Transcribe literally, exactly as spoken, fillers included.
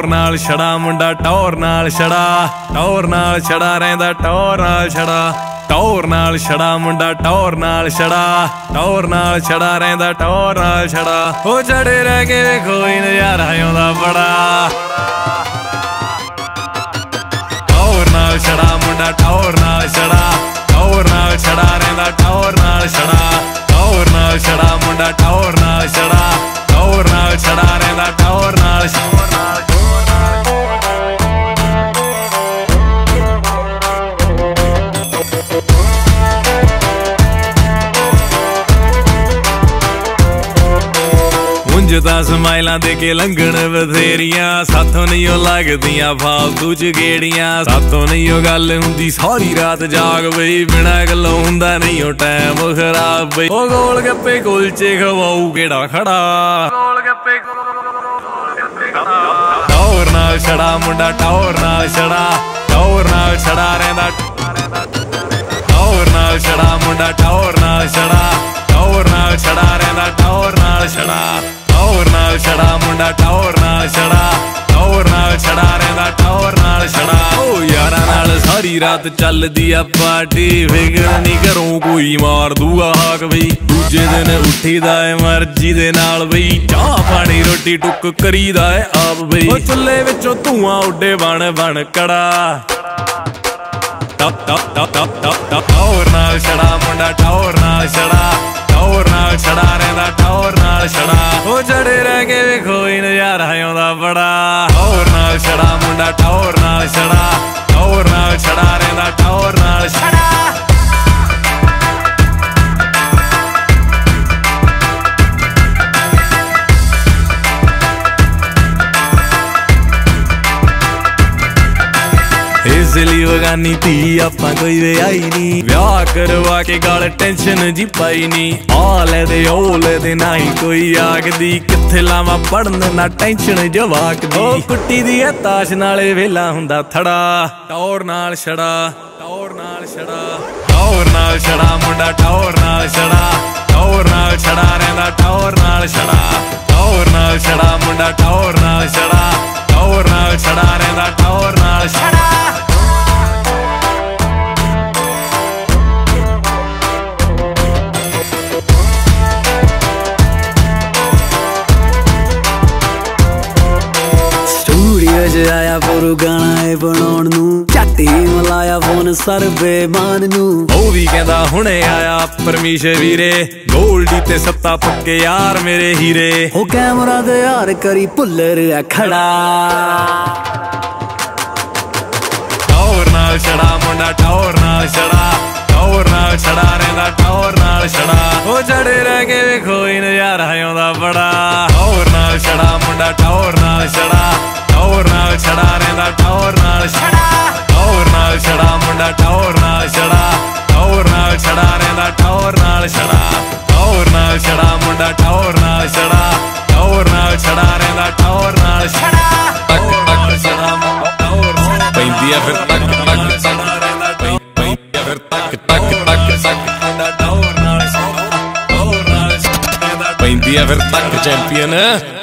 नाल छड़ा मुंडा टौर नाल छड़ा टौर नाल छड़ा रहिंदा टौर नाल छड़ा टौर नाल छड़ा मुंडा टौर नाल छड़ा टौर नाल छड़ा रहिंदा टौर नाल छड़ा ओ चढ़े रह के वेखो ही नज़ारा आउंदा बड़ा टौर नाल छड़ा मुंडा टौर नाल छड़ा टौर नाल छड़ा रहिंदा टौर नाल छड़ा टौर नाल छड़ा मुंडा टौर नाल छड़ा टौर नाल छड़ा रहिंदा टौर नाल छड़ा मुंजता समाइलां दे के लंघण बथेरियां साथों नहीं लगदियां फालतू च गेड़ियां साथों नहीं गल हुंदी सारी रात जाग बई बिना गल्लों हुंदा नहीं टाइम खराब बई ओ गोल गप्पे कुलचे खवाऊ केड़ा खड़ा गोल गप्पे टौर नाल छड़ा मुंडा टौर नाल छड़ा टौर नाल छड़ा रहिंदा टौर नाल छड़ा मुंडा टौर नाल छड़ा टौर नाल छड़ा रहिंदा टौर नाल छड़ा टौर नाल छड़ा मुंडा टौर नाल छड़ा टौर नाल छड़ा रहिंदा टौर नाल छड़ा ओ यारां नाल सारी रात चलदी आ पार्टी फिकर नहीं घरों कोई मार दूगा हाक बई दूजे दिन उठीदा है मर्जी दे नाल बई चाह पानी रोटी टुक करीदा है आप बई ओ चुल्हे विचों धुआं उड्डे बन बन कड़ा टप टप टप टप टप टौर नाल छड़ा मुंडा टौर नाल छड़ा टौर नाल छड़ा रहिंदा टौर नाल छड़ा ओ चढ़े रह के वेखो ही नज़ारा आउंदा बड़ा टौर नाल छड़ा मुंडा टौर नाल छड़ा टौर नाल छड़ा रहिंदा टौर नाल छड़ा इसलिए बगानी थी आपां कोई वे आई नी ब्याह करवा के गाल टेंशन जी पाई नी आले दे ओले दे नाई कोई आखदी किथे लावां पढ़न ना टेंशन जवाक दी ओ कुट्टी दी ताश नाले वेला हुंदा थड़ा टौर नाल छड़ा टौर नाल छड़ा टौर नाल छड़ा मुंडा टौर नाल छड़ा टौर नाल छड़ा रहिंदा टौर नाल छड़ा टौर नाल छड़ा मुंडा टौर नाल छड़ा टौर नाल छड़ा रहिंदा टौर नाल छड़ा आया पुरु गाना है बनाउण नूं झट ही मिलाया फोन सरबे मान नूं ओ भी कहंदा हुणे आया परमीश वीरे गोल्डी ते सत्ता पक्के यार मेरे हीरे ओ कैमरा दे यार करी भुल्लर आ खड़ा टौर नाल छड़ा मुंडा टौर नाल छड़ा टौर नाल छड़ा रहिंदा टौर नाल छड़ा ओ चढ़े रह के वेखो ही नज़ारा आउंदा बड़ा टौर नाल छड़ा मुंडा टौर नाल छड़ा टौर नाल छड़ा रहिंदा टौर नाल छड़ा टौर नाल छड़ा मुंडा टौर नाल छड़ा टौर नाल छड़ा रहिंदा टौर नाल छड़ा टौर नाल छड़ा मुंडा टौर नाल छड़ा टौर नाल छड़ा रहिंदा टौर नाल छड़ा पैंदी आ फिर तक तक पैंदी आ फिर तक तक तक टौर नाल छड़ा पैंदी आ फिर तक चैंपियन